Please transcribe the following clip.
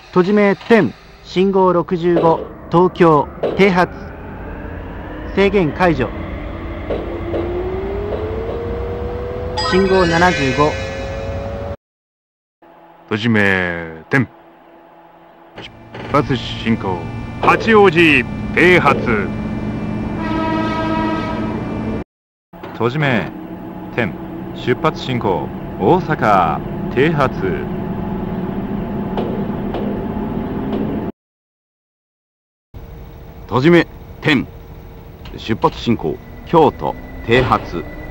閉じ目10、信号65、東京、停発。制限解除。信号75。 閉じ目10。出発進行。八王子、停発。 閉じ目10、出発進行。大阪、停発。 閉じ目10、出発進行。京都、停発。